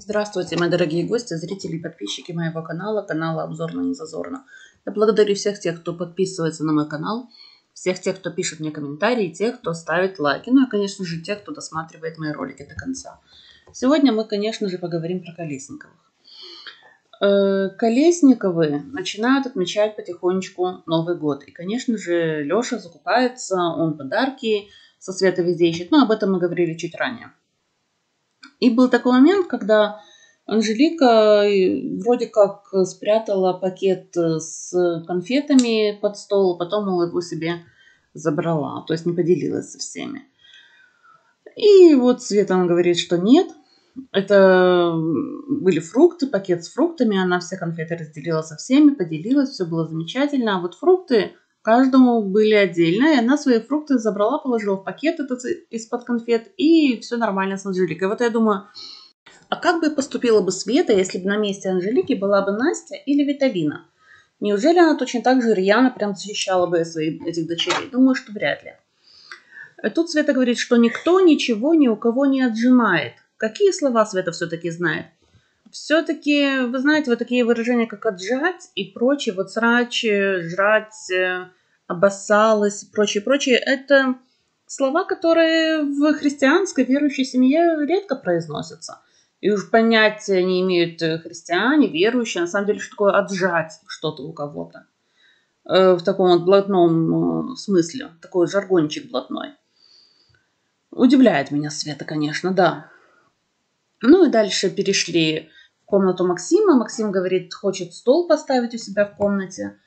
Здравствуйте, мои дорогие гости, зрители и подписчики моего канала, канала Обзорно не зазорно. Я благодарю всех тех, кто подписывается на мой канал, всех тех, кто пишет мне комментарии, тех, кто ставит лайки, ну и, конечно же, тех, кто досматривает мои ролики до конца. Сегодня мы, конечно же, поговорим про Колесниковых. Колесниковы начинают отмечать потихонечку Новый год. И, конечно же, Леша закупается, он подарки со Светой везде ищет, но об этом мы говорили чуть ранее. И был такой момент, когда Анжелика вроде как спрятала пакет с конфетами под стол, потом, мол, его себе забрала, то есть не поделилась со всеми. И вот Света говорит, что нет, это были фрукты, пакет с фруктами, она все конфеты разделила со всеми, поделилась, все было замечательно, а вот фрукты каждому были отдельно, и она свои фрукты забрала, положила в пакет этот из-под конфет, и все нормально с Анжеликой. Вот я думаю, а как бы поступила бы Света, если бы на месте Анжелики была бы Настя или Виталина? Неужели она точно так же рьяно прям защищала бы этих дочерей? Думаю, что вряд ли. Тут Света говорит, что никто ничего ни у кого не отжимает. Какие слова Света все-таки знает? Все-таки, вы знаете, вот такие выражения, как отжать и прочее, вот срач, жрать, обоссалась и прочее, это слова, которые в христианской верующей семье редко произносятся. И уж понятия не имеют христиане, верующие, на самом деле, что такое отжать что-то у кого-то. В таком вот блатном смысле, такой жаргончик блатной. Удивляет меня Света, конечно, да. Ну и дальше перешли в комнату Максима. Максим говорит, хочет стол поставить у себя в комнате.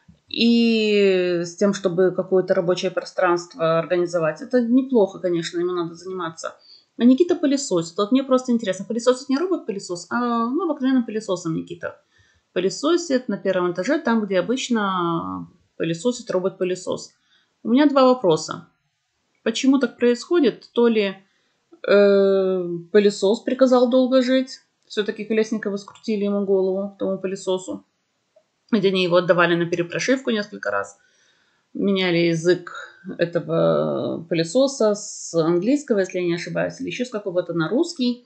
И с тем, чтобы какое-то рабочее пространство организовать. Это неплохо, конечно, ему надо заниматься. А Никита пылесосит. Вот мне просто интересно, пылесосит не робот-пылесос, а обыкновенным пылесосом Никита пылесосит на первом этаже, там, где обычно пылесосит робот-пылесос. У меня два вопроса. Почему так происходит? То ли пылесос приказал долго жить, все-таки Колесниковы скрутили ему голову, тому пылесосу, где они его отдавали на перепрошивку несколько раз, меняли язык этого пылесоса с английского, если я не ошибаюсь, или еще с какого-то на русский.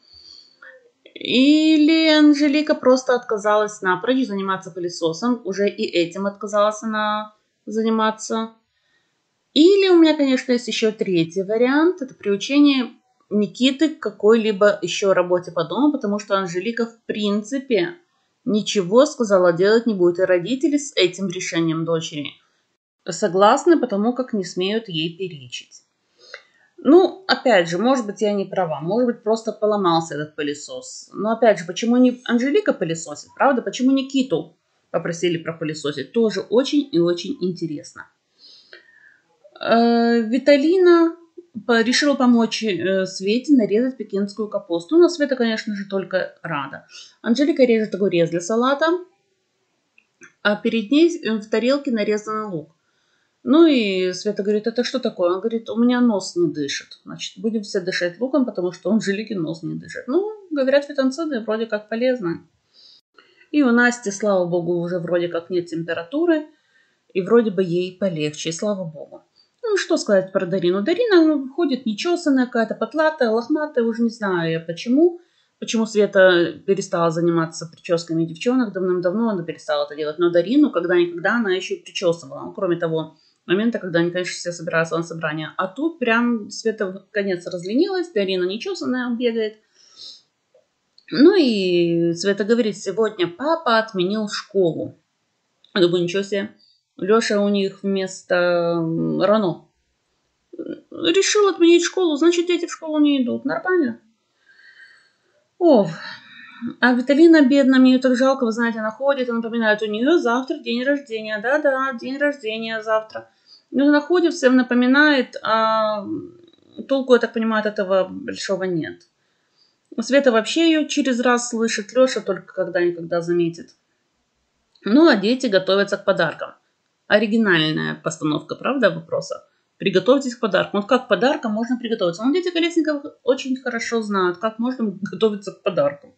Или Анжелика просто отказалась напрочь заниматься пылесосом, уже и этим отказалась она заниматься. Или у меня, конечно, есть еще третий вариант, это приучение Никиты к какой-либо еще работе по дому, потому что Анжелика в принципе ничего, сказала, делать не будет, и родители с этим решением дочери согласны, потому как не смеют ей перечить. Ну, опять же, может быть, я не права, может быть, просто поломался этот пылесос. Но, опять же, почему не Анжелика пылесосит, правда? Почему Никиту попросили пропылесосить? Тоже очень и очень интересно. Виталина решила помочь Свете нарезать пекинскую капусту. Но Света, конечно же, только рада. Анжелика режет огурец для салата, а перед ней в тарелке нарезанный лук. Ну и Света говорит, это что такое? Он говорит, у меня нос не дышит. Значит, будем все дышать луком, потому что у Анжелики нос не дышит. Ну, говорят, фитонциды вроде как полезны. И у Насти, слава богу, уже вроде как нет температуры. И вроде бы ей полегче, и слава богу. Ну, что сказать про Дарину? Дарина ходит нечесанная, какая-то потлатая, лохматая, уже не знаю я почему. Почему Света перестала заниматься прическами девчонок, давным-давно она перестала это делать. Но Дарину, когда-никогда, она еще и причесывала. Ну, кроме того момента, когда они, конечно, все собираются на собрание. А тут прям Света конец разленилась, Дарина нечесанная бегает. Ну и Света говорит, сегодня папа отменил школу. Я думаю, ничего себе. Леша у них вместо Рано решил отменить школу, значит, дети в школу не идут. Нормально. О, а Виталина бедная, мне ее так жалко, вы знаете, она ходит и напоминает, у нее завтра день рождения. Да-да, день рождения завтра. Но она ходит, всем напоминает, а толку, я так понимаю, от этого большого нет. Света вообще ее через раз слышит, Леша только когда-никогда заметит. Ну, а дети готовятся к подаркам. Оригинальная постановка, правда, вопроса? Приготовьтесь к подарку. Вот как к подаркам можно приготовиться? Ну, дети Колесниковых очень хорошо знают, как можно готовиться к подарку.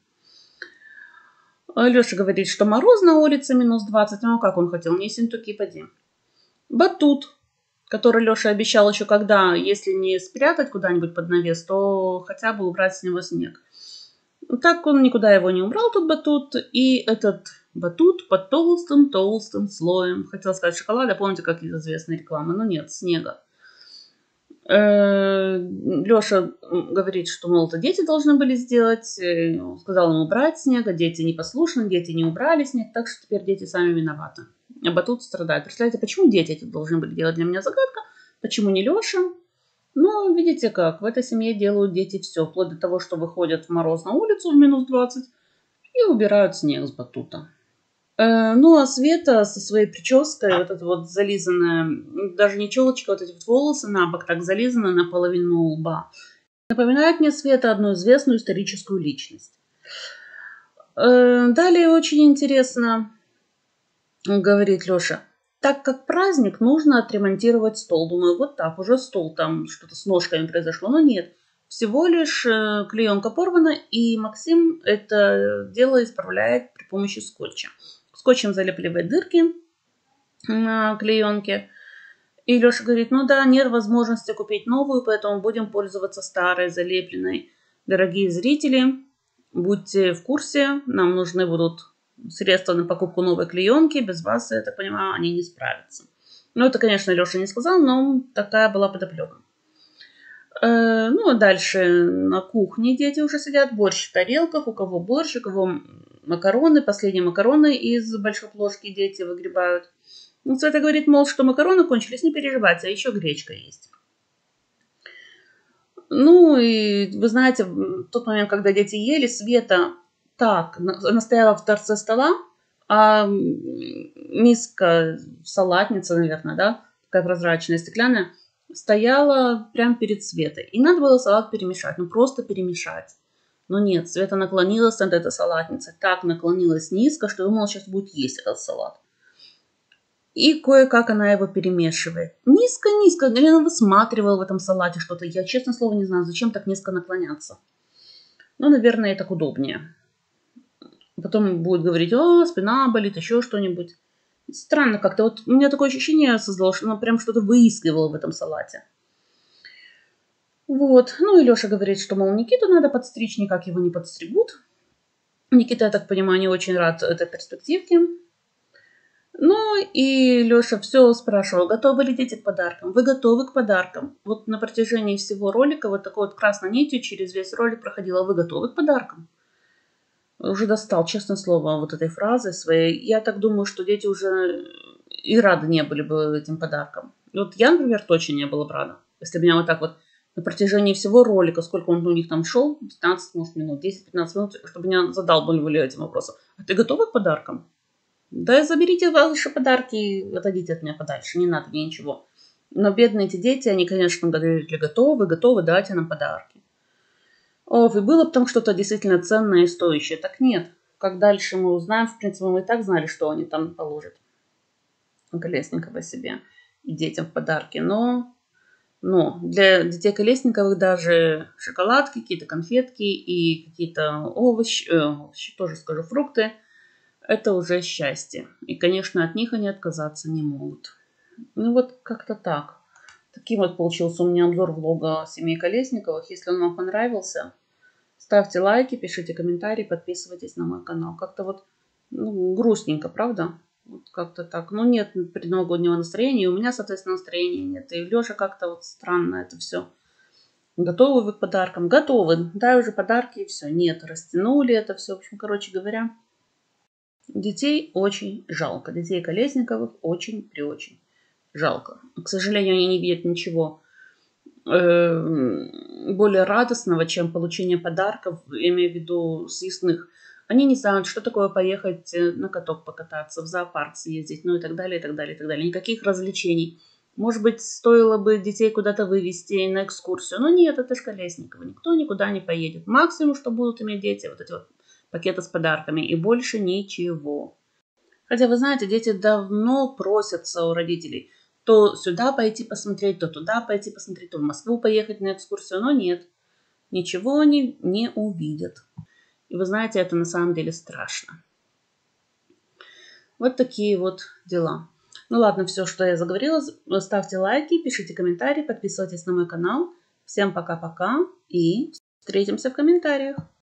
Леша говорит, что мороз на улице минус 20. Ну, как он хотел? Не синтуки, поди. Батут, который Леша обещал еще когда, если не спрятать куда-нибудь под навес, то хотя бы убрать с него снег. Так он никуда его не убрал, тут батут. И этот батут под толстым-толстым слоем. Хотела сказать шоколада, помните, как из известной рекламы? Но нет, снега. Леша говорит, что, мол, это дети должны были сделать. Сказал ему убрать снега. Дети непослушны, дети не убрали снег. Так что теперь дети сами виноваты. А батут страдает. Представляете, почему дети это должны были делать? Для меня загадка. Почему не Леша? Ну, видите как, в этой семье делают дети все, вплоть до того, что выходят в мороз на улицу в минус 20 и убирают снег с батута. Ну, а Света со своей прической, вот эта вот зализанная, даже не челочка, вот эти вот волосы на бок так зализаны наполовину лба, напоминает мне Света одну известную историческую личность. Далее очень интересно, говорит Леша, так как праздник, нужно отремонтировать стол. Думаю, вот так, уже стол, там что-то с ножками произошло. Но нет, всего лишь клеенка порвана, и Максим это дело исправляет при помощи скотча. Скотчем залепливает дырки на клеенке. И Леша говорит, ну да, нет возможности купить новую, поэтому будем пользоваться старой, залепленной. Дорогие зрители, будьте в курсе, нам нужны будут средства на покупку новой клеенки, без вас, я так понимаю, они не справятся. Ну, это, конечно, Леша не сказал, но такая была подоплека. Ну, а дальше на кухне дети уже сидят, борщ в тарелках, у кого борщ, у кого макароны, последние макароны из большой ложки дети выгребают. Ну, Света говорит, мол, что макароны кончились, не переживайте, а еще гречка есть. Ну, и вы знаете, в тот момент, когда дети ели, Света так, она стояла в торце стола, а миска, салатница, наверное, да, такая прозрачная, стеклянная, стояла прямо перед Светой. И надо было салат перемешать, ну просто перемешать. Но нет, Света наклонилась над этой салатницей, так наклонилась низко, что думала, сейчас будет есть этот салат. И кое-как она его перемешивает. Низко-низко. Или она высматривала в этом салате что-то. Я, честно слово, не знаю, зачем так низко наклоняться. Ну, наверное, так удобнее. Потом будет говорить, о, спина болит, еще что-нибудь. Странно как-то. Вот у меня такое ощущение создалось, что она прям что-то выискивала в этом салате. Вот. Ну, и Леша говорит, что, мол, Никиту надо подстричь, никак его не подстригут. Никита, я так понимаю, не очень рад этой перспективке. Ну и Леша все спрашивал, готовы ли дети к подаркам? Вы готовы к подаркам? Вот на протяжении всего ролика вот такой вот красной нитью через весь ролик проходила, вы готовы к подаркам? Уже достал, честное слово, вот этой фразы своей. Я так думаю, что дети уже и рады не были бы этим подаркам. Вот я, например, точно не была бы рада. Если меня вот так вот на протяжении всего ролика, сколько он у них там шел, 15, может, минут, 10-15 минут, чтобы меня задалбывали этим вопросом. А ты готова к подаркам? Да заберите ваши подарки и отойдите от меня подальше, не надо мне ничего. Но бедные эти дети, они, конечно, говорили, готовы, дайте нам подарки. Ох, и было бы там что-то действительно ценное и стоящее. Так нет. Как дальше мы узнаем, в принципе, мы и так знали, что они там положат. Колесникова себе и детям в подарки. Но для детей Колесниковых даже шоколадки, какие-то конфетки и какие-то овощи, тоже скажу, фрукты – это уже счастье. И, конечно, от них они отказаться не могут. Ну вот как-то так. Таким вот получился у меня обзор влога семьи Колесниковых. Если он вам понравился, ставьте лайки, пишите комментарии, подписывайтесь на мой канал. Как-то вот грустненько, правда? Вот как-то так. Ну нет предновогоднего настроения, и у меня, соответственно, настроения нет. И Леша как-то вот странно это все. Готовы вы к подаркам? Готовы. Дай уже подарки и все. Нет, растянули это все. В общем, короче говоря, детей очень жалко. Детей Колесниковых очень жалко. К сожалению, они не видят ничего более радостного, чем получение подарков, имею в виду съестных. Они не знают, что такое поехать на каток покататься, в зоопарк съездить, ну и так далее, и так далее, и так далее. Никаких развлечений. Может быть, стоило бы детей куда-то вывести на экскурсию. Но нет, это же Колесниково. Никто никуда не поедет. Максимум, что будут иметь дети, вот эти вот пакеты с подарками. И больше ничего. Хотя, вы знаете, дети давно просятся у родителей то сюда пойти посмотреть, то туда пойти посмотреть, то в Москву поехать на экскурсию. Но нет, ничего они не увидят. И вы знаете, это на самом деле страшно. Вот такие вот дела. Ну ладно, все, что я заговорила. Ставьте лайки, пишите комментарии, подписывайтесь на мой канал. Всем пока-пока и встретимся в комментариях.